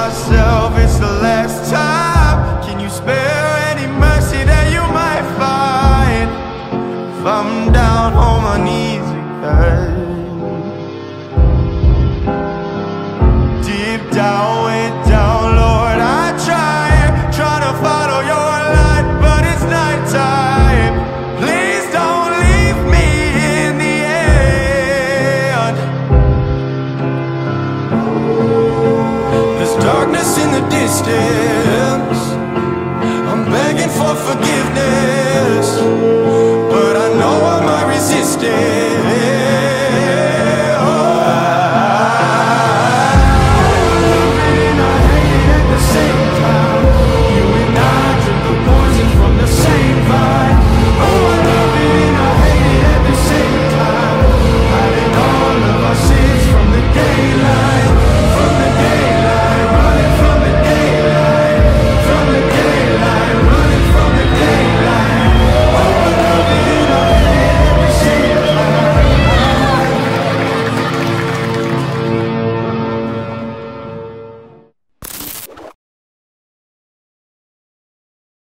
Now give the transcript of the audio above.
myself, it's the last time. Can you spare any mercy that you might find if I'm down on my knees again? Deep down, way down, Lord, I try to follow your light, but it's nighttime. Please don't leave me in the end. There's darkness in the distance, I'm begging for forgiveness, but I know I might resist it. Oh, I love it and I hate it at the same